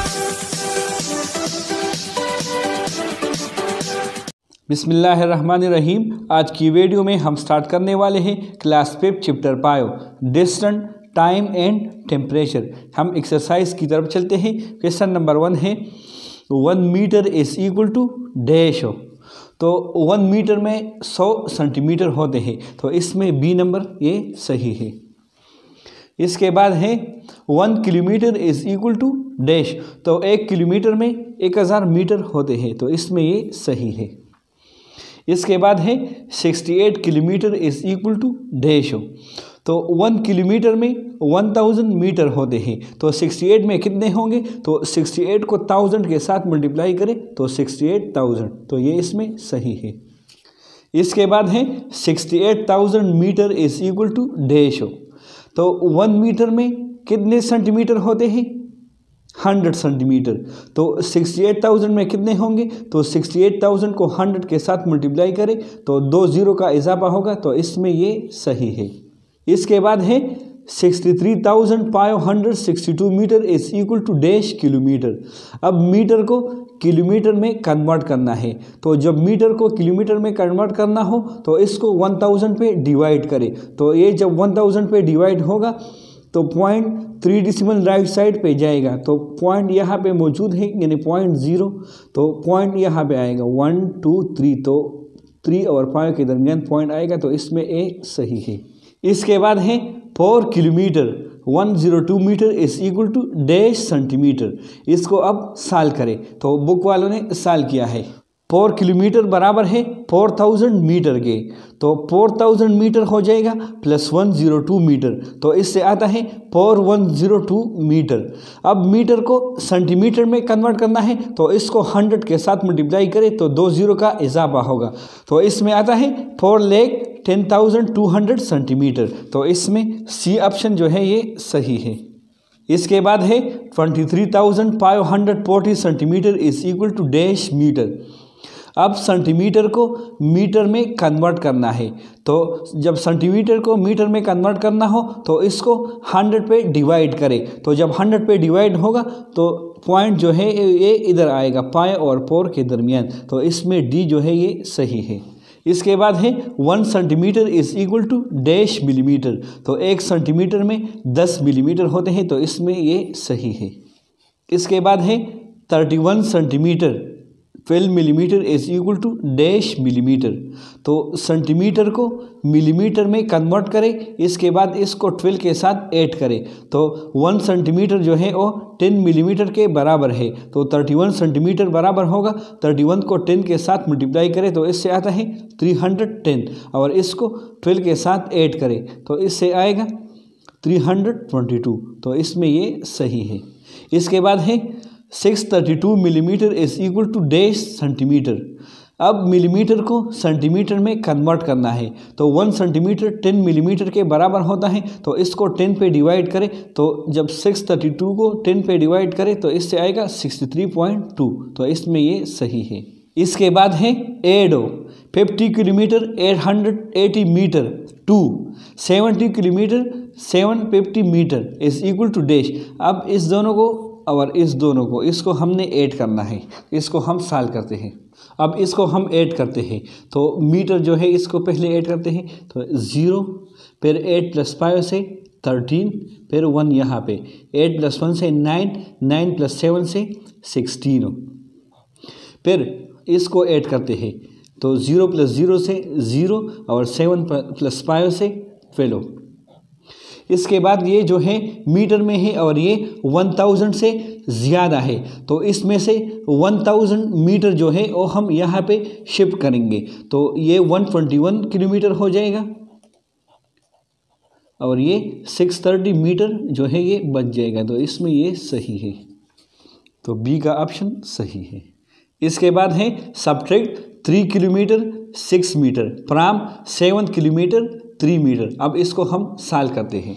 बिस्मिल्लाहिर्रहमानिर्रहीम। आज की वीडियो में हम स्टार्ट करने वाले हैं class 5 chapter 5 distance, time and temperature. हम एक्सरसाइज की तरफ चलते हैं। क्वेश्चन नंबर 1 है 1 metre is equal to dash. तो 1 मीटर में 100 सेंटीमीटर होते हैं, तो इसमें बी नंबर ये सही है। इसके बाद है 1 kilometre is equal to dash. तो 1 किलोमीटर में 1000 मीटर होते हैं, तो इसमें ये सही है। इसके बाद है 68 kilometre is equal to dash. तो 1 किलोमीटर में 1000 मीटर होते हैं, तो 68 में कितने होंगे? तो 68 को 1000 के साथ मल्टीप्लाई करें तो 68,000, तो ये इसमें सही है। इसके बाद है 68,000 metre is equal to dash. तो 1 मीटर में कितने सेंटीमीटर होते हैं? 100 सेंटीमीटर। तो 68,000 में कितने होंगे? तो 68,000 को 100 के साथ मल्टीप्लाई करें तो 2 जीरो का इजाफा होगा, तो इसमें ये सही है। इसके बाद है 63,562 metre is equal to dash kilometre. अब मीटर को किलोमीटर में कन्वर्ट करना है, तो जब मीटर को किलोमीटर में कन्वर्ट करना हो तो इसको 1000 पे डिवाइड करें। तो ये जब 1000 पे डिवाइड होगा तो पॉइंट 3 डिसिमल राइट साइड पे जाएगा, तो पॉइंट यहाँ पे मौजूद है यानी 0.0, तो पॉइंट यहाँ पे आएगा 1 2 3, तो 3 और 5 के दरमियान पॉइंट आएगा, तो इसमें ए सही है। इसके बाद है 4 kilometre 102 metre is equal to dash centimetre. इसको अब साल करें, तो बुक वालों ने साल किया है। 4 किलोमीटर बराबर है 4000 मीटर के, तो 4000 मीटर हो जाएगा प्लस 102 मीटर, तो इससे आता है 4102 मीटर। अब मीटर को सेंटीमीटर में कन्वर्ट करना है, तो इसको 100 के साथ मल्टीप्लाई करें तो 2 जीरो का इजाफा होगा, तो इसमें आता है 4,10,200 सेंटीमीटर, तो इसमें सी ऑप्शन जो है ये सही है। इसके बाद है 23,540 centimetre is equal to dash metre. अब सेंटीमीटर को मीटर में कन्वर्ट करना है, तो जब सेंटीमीटर को मीटर में कन्वर्ट करना हो तो इसको 100 पे डिवाइड करें, तो जब 100 पे डिवाइड होगा तो पॉइंट जो है ये इधर आएगा 5 और 4 के दरमियान, तो इसमें डी जो है ये सही है। इसके बाद है 1 centimetre is equal to dash millimetre. तो 1 सेंटीमीटर में 10 मिलीमीटर होते हैं, तो इसमें ये सही है। इसके बाद है 31 centimetre 12 millimetre is equal to dash millimetre. तो सेंटीमीटर को मिलीमीटर में कन्वर्ट करें, इसके बाद इसको 12 के साथ ऐड करें, तो 1 सेंटीमीटर जो है वो 10 मिलीमीटर के बराबर है, तो 31 सेंटीमीटर बराबर होगा 31 को 10 के साथ मल्टीप्लाई करें तो इससे आता है 310, और इसको 12 के साथ ऐड करें तो इससे आएगा 322, तो इसमें ये सही है। इसके बाद है 632 millimetre is equal to dash centimetre. अब मिलीमीटर को सेंटीमीटर में कन्वर्ट करना है, तो 1 सेंटीमीटर 10 मिलीमीटर के बराबर होता है, तो इसको 10 पे डिवाइड करें, तो जब 632 को 10 पे डिवाइड करें तो इससे आएगा 63.2, तो इसमें ये सही है। इसके बाद है add 50 kilometre 880 metre to 70 kilometre 750 metre is equal to dash. अब इस दोनों को और इस दोनों को इसको हमने ऐड करना है, इसको हम सॉल्व करते हैं। अब इसको हम ऐड करते हैं, तो मीटर जो है इसको पहले ऐड करते हैं, तो 0 फिर 8 + 5 से 13 फिर 1 यहाँ पे 8 + 1 से 9 9 + 7 से 16, फिर इसको ऐड करते हैं, तो 0 + 0 से 0 और 7 + 5 से 12। इसके बाद ये जो है मीटर में है और ये 1000 से ज़्यादा है, तो इसमें से 1000 मीटर जो है वो हम यहाँ पे शिफ्ट करेंगे, तो ये 121 किलोमीटर हो जाएगा और ये 630 मीटर जो है ये बच जाएगा, तो इसमें ये सही है, तो बी का ऑप्शन सही है। इसके बाद है subtract 3 kilometre 6 metre from 7 kilometre 3 metre. अब इसको हम सॉल्व करते हैं।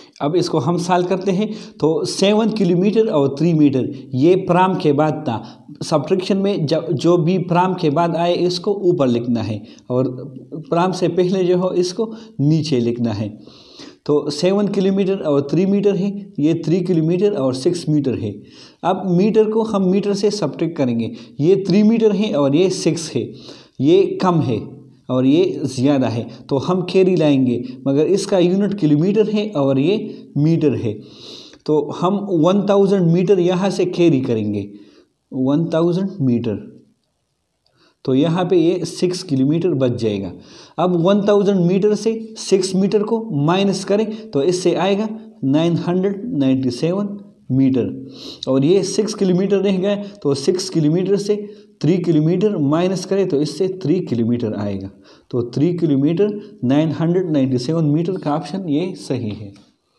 तो 7 किलोमीटर और 3 मीटर ये प्राम के बाद था। सब्ट्रैक्शन में जो भी प्राम के बाद आए इसको ऊपर लिखना है और प्राम से पहले जो हो इसको नीचे लिखना है। तो 7 किलोमीटर और 3 मीटर है, ये 3 किलोमीटर और 6 मीटर है। अब मीटर को हम मीटर से सब्ट्रैक्ट करेंगे, ये 3 मीटर है और ये 6 है, ये कम है और ये ज़्यादा है, तो हम कैरी लाएंगे, मगर इसका यूनिट किलोमीटर है और ये मीटर है, तो हम 1000 मीटर यहाँ से कैरी करेंगे, 1000 मीटर, तो यहाँ पे ये 6 किलोमीटर बच जाएगा। अब 1000 मीटर से 6 मीटर को माइनस करें तो इससे आएगा 997 मीटर, और ये 6 किलोमीटर रह गए, तो 6 किलोमीटर से 3 किलोमीटर माइनस करें तो इससे 3 किलोमीटर आएगा, तो 3 किलोमीटर 997 मीटर का ऑप्शन ये सही है।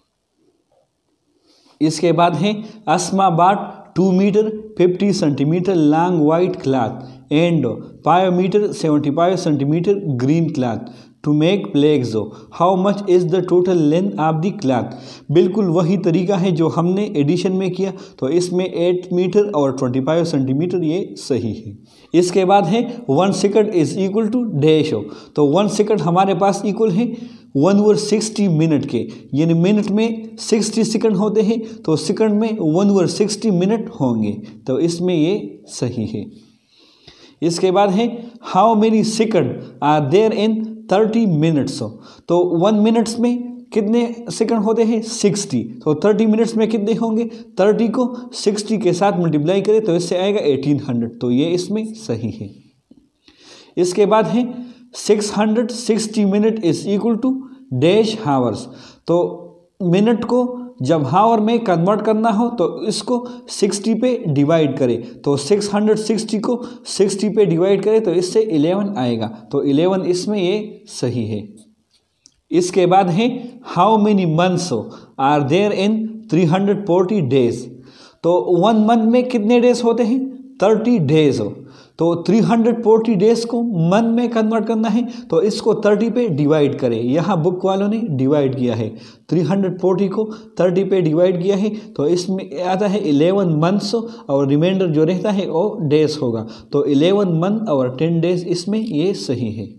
इसके बाद है Asma bought 2 metre 50 centimetre long white cloth and पायोमीटर 75 centimetre green cloth to make प्लेक्सो, how much is the total length of the cloth. बिल्कुल वही तरीका है जो हमने एडिशन में किया, तो इसमें 8 मीटर और 25 सेंटीमीटर ये सही है। इसके बाद है 1 second is equal to dash हो, तो 1 सेकंड हमारे पास इक्वल है 1/60 मिनट के, यानी मिनट में 60 सेकंड होते हैं, तो सेकंड में 1/60 मिनट होंगे, तो इसमें ये सही है। इसके बाद है how many second are there in 30 minutes, तो 1 मिनट्स में कितने सेकंड होते हैं 60, तो 30 मिनट्स में कितने होंगे, 30 को 60 के साथ मल्टीप्लाई करें तो इससे आएगा 1800, तो ये इसमें सही है। इसके बाद है 660 minute is equal to dash hours, तो मिनट को जब हावर में कन्वर्ट करना हो तो इसको 60 पे डिवाइड करें, तो 660 को 60 पे डिवाइड करें तो इससे 11 आएगा, तो 11 इसमें ये सही है। इसके बाद है how many months are there in 340 days, तो 1 मंथ में कितने डेज होते हैं 30 डेज हो, तो 340 डेज को मंथ में कन्वर्ट करना है तो इसको 30 पे डिवाइड करें, यहाँ बुक वालों ने डिवाइड किया है, 340 को 30 पे डिवाइड किया है, तो इसमें आता है 11 मंथ्स और रिमाइंडर जो रहता है वो डेज होगा, तो 11 मंथ और 10 डेज इसमें ये सही है।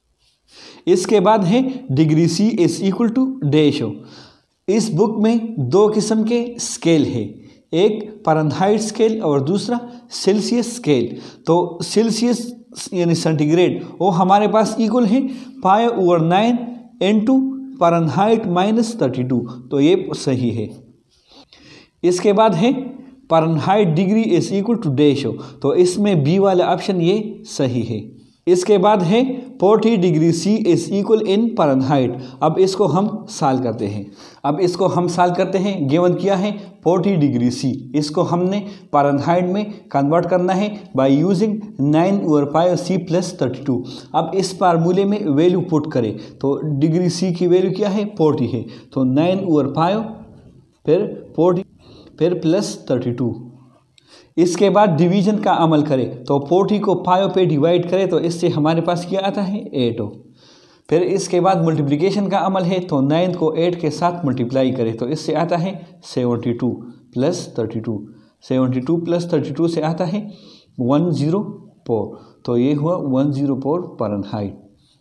इसके बाद है degree C is equal to dash हो। इस बुक में 2 किस्म के स्केल है, एक फ़ारेनहाइट स्केल और दूसरा सेल्सियस स्केल, तो सेल्सियस यानी सेंटीग्रेड वो हमारे पास इक्वल है π/9 इंटू फ़ारेनहाइट -32, तो ये सही है। इसके बाद है Fahrenheit degree is equal to dash हो, तो इसमें बी वाला ऑप्शन ये सही है। इसके बाद है 40 degree C is equal in Fahrenheit, अब इसको हम सॉल्व करते हैं, गिवन किया है 40 डिग्री सी, इसको हमने फ़ारेनहाइट में कन्वर्ट करना है बाय यूजिंग 9/5 + 32। अब इस फार्मूले में वैल्यू पुट करें तो डिग्री सी की वैल्यू क्या है 40 है, तो 9/5 फिर 40 फिर +32। इसके बाद डिवीजन का अमल करें तो 40 को 5 पे डिवाइड करें तो इससे हमारे पास क्या आता है 8 हो। फिर इसके बाद मल्टीप्लिकेशन का अमल है तो 9 को 8 के साथ मल्टीप्लाई करें तो इससे आता है 72 + 32, 72 + 32 से आता है 104, तो ये हुआ 104 फ़ारेनहाइट,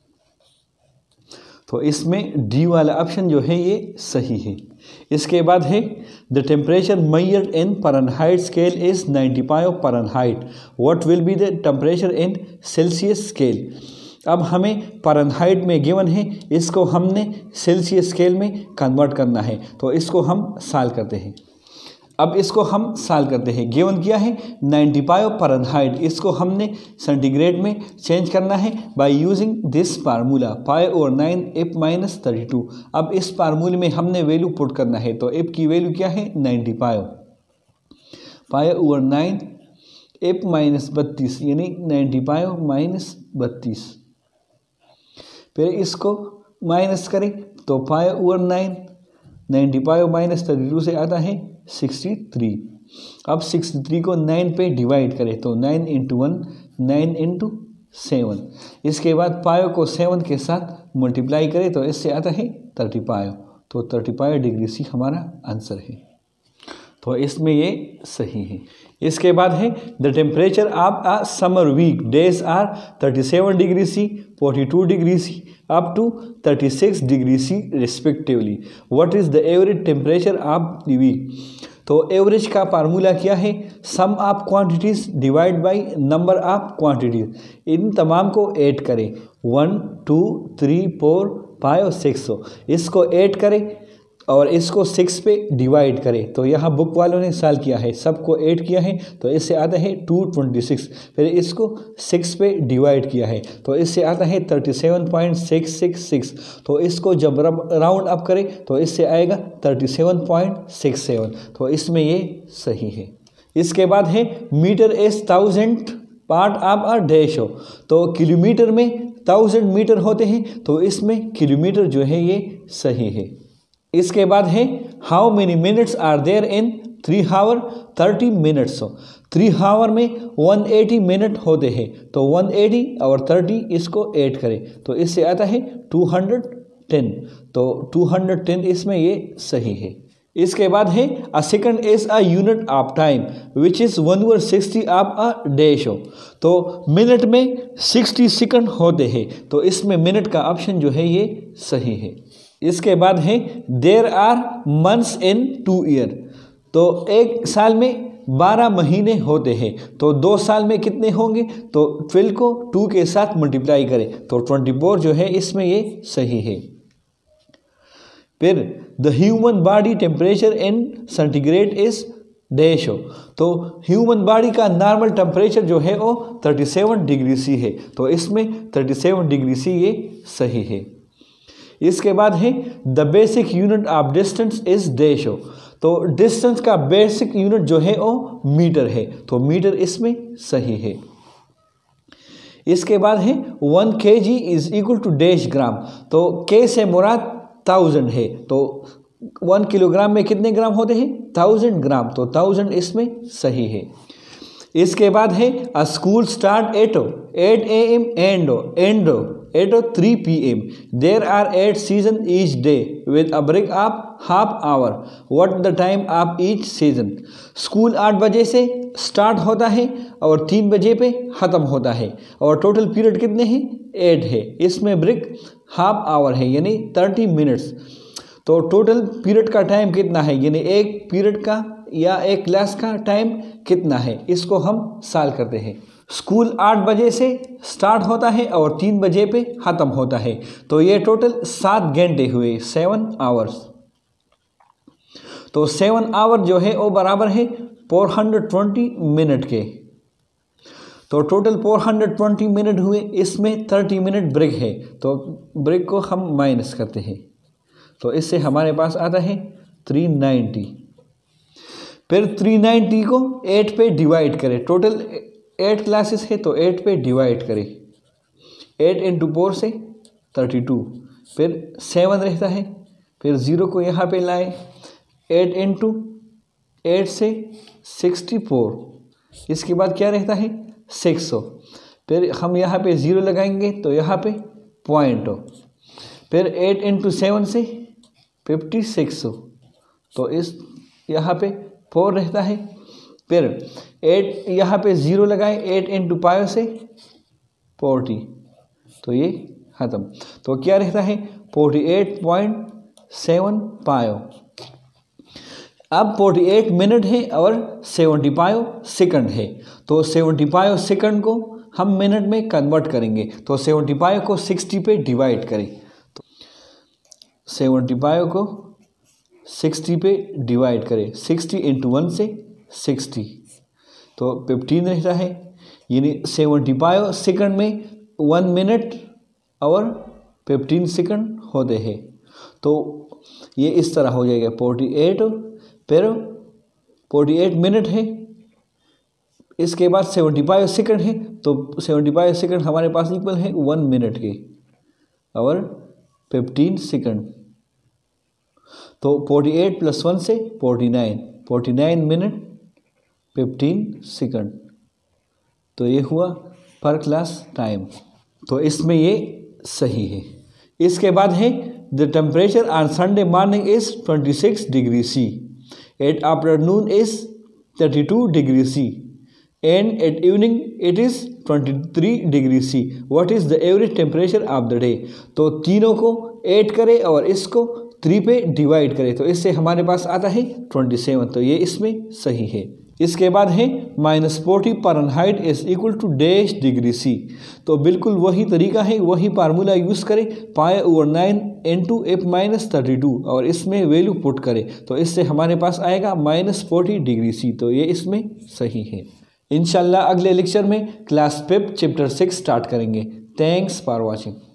तो इसमें डी वाला ऑप्शन जो है ये सही है। इसके बाद है the temperature measured in Fahrenheit scale is 95 Fahrenheit, what will be the temperature in Celsius scale. अब हमें फ़ारेनहाइट में गिवन है, इसको हमने सेल्सियस स्केल में कन्वर्ट करना है, तो इसको हम सॉल्व करते हैं। गिवन किया है 95 फ़ारेनहाइट, इसको हमने सेंटीग्रेड में चेंज करना है by using this formula π/9 F - 32। अब इस फार्मूले में हमने वैल्यू पुट करना है, तो F की वैल्यू क्या है 95, π/9 F - 32 यानी 95 - 32, फिर इसको माइनस करें तो π/9 95 - 32 से आता है 63। अब 63 को 9 पे डिवाइड करें तो 9 × 1 9 × 7, इसके बाद पायो को 7 के साथ मल्टीप्लाई करें तो इससे आता है 35, तो 35 डिग्री सी हमारा आंसर है। तो इसमें ये सही है। इसके बाद है the temperature of a summer week days are 37 degree C, 42 degree C up to 36 degree C respectively. What is the average temperature of the week. तो एवरेज का फार्मूला क्या है, sum of quantities divide by number of quantities. इन तमाम को add करें, 1 2 3 4 5 6, इसको add करें और इसको 6 पे डिवाइड करें। तो यहाँ बुक वालों ने सॉल्व किया है, सबको ऐड किया है तो इससे आता है 226, फिर इसको 6 पे डिवाइड किया है तो इससे आता है 37.666। तो इसको जब राउंड अप करें तो इससे आएगा 37.67। तो इसमें ये सही है। इसके बाद है metre is 1000 part of a dash हो। तो किलोमीटर में 1000 मीटर होते हैं तो इसमें किलोमीटर जो है ये सही है। इसके बाद है how many minutes are there in 3 hour 30 minutes. 3 hour में 180 मिनट होते हैं तो 180 और 30 इसको ऐड करें तो इससे आता है 210। तो 210 इसमें ये सही है। इसके बाद है a second is a unit of time which is 1/60 of a dash हो। तो मिनट में 60 सेकंड होते हैं तो इसमें मिनट का ऑप्शन जो है ये सही है। इसके बाद है there are months in 2 year. तो एक साल में 12 महीने होते हैं तो 2 साल में कितने होंगे, तो 12 को 2 के साथ मल्टीप्लाई करें तो 24 जो है इसमें ये सही है। फिर the human body temperature in centigrade is dash हो। तो ह्यूमन बॉडी का नॉर्मल टेम्परेचर जो है वो 37 डिग्री सी है तो इसमें 37 डिग्री सी ये सही है। इसके बाद है the basic unit of distance is dash हो। तो डिस्टेंस का बेसिक यूनिट जो है वो मीटर है तो मीटर इसमें सही है। इसके बाद है 1 kg is equal to dash gram. तो के से मुराद 1000 है तो 1 किलोग्राम में कितने ग्राम होते हैं, 1000 ग्राम, तो 1000 इसमें सही है। इसके बाद है a school start at 8 AM and at 3 PM. There are 8 seasons each day with a break of half hour. What the time of each season? School 8 बजे से स्टार्ट होता है और 3 बजे पे ख़त्म होता है और टोटल पीरियड कितने हैं, 8 है। इसमें ब्रेक हाफ आवर है यानी 30 मिनट्स। तो टोटल पीरियड का टाइम कितना है, यानी एक पीरियड का या एक क्लास का टाइम कितना है, इसको हम सॉल्व करते हैं। स्कूल 8 बजे से स्टार्ट होता है और 3 बजे पे ख़त्म होता है तो ये टोटल 7 घंटे हुए, 7 आवर्स। तो 7 आवर जो है वो बराबर है 420 मिनट के। तो टोटल 420 मिनट हुए, इसमें 30 मिनट ब्रेक है तो ब्रेक को हम माइनस करते हैं तो इससे हमारे पास आता है 390। फिर 390 को 8 पे डिवाइड करें। टोटल 8 क्लासेस है तो 8 पे डिवाइड करें। 8 × 4 से 32, फिर 7 रहता है, फिर 0 को यहाँ पे लाए, 8 × 8 से 64, इसके बाद क्या रहता है 600, फिर हम यहाँ पे 0 लगाएंगे तो यहाँ पे पॉइंट हो, फिर 8 × 7 से 5600 तो इस यहाँ पे 4 रहता है, फिर 8 यहाँ पे 0 लगाए, 8 × 5 से 40 तो ये ख़त्म। तो क्या रहता है 48.75। अब 48 मिनट है और 75 सेकंड है तो 75 सेकंड को हम मिनट में कन्वर्ट करेंगे तो 75 को 60 पे डिवाइड करें तो 75 को 60 पे डिवाइड करें, 60 × 1 से 60 तो 15 रहता है, यानी 75 सेकंड में 1 मिनट और 15 सेकंड होते हैं तो ये इस तरह हो जाएगा 48, फिर 48 मिनट है, इसके बाद 75 सेकंड है तो 75 सेकंड हमारे पास इक्वल है 1 मिनट के और 15 सेकंड। तो 48 + 1 से 49 मिनट 15 सेकंड तो ये हुआ पर क्लास टाइम, तो इसमें ये सही है। इसके बाद है the temperature on Sunday morning is 26 degree C. At afternoon is 32 degrees C and at evening it is 23 degree C. What is the average temperature of the day? तो तीनों को ऐड करें और इसको 3 पे डिवाइड करें तो इससे हमारे पास आता है 27, तो ये इसमें सही है। इसके बाद है -40 Fahrenheit is equal to dash degree C। तो बिल्कुल वही तरीका है, वही फार्मूला यूज़ करें, π/9 इंटू F-32 और इसमें वैल्यू पुट करें तो इससे हमारे पास आएगा -40 डिग्री C, तो ये इसमें सही है। इंशाल्लाह अगले लेक्चर में क्लास 5 चैप्टर 6 स्टार्ट करेंगे। Thanks for watching.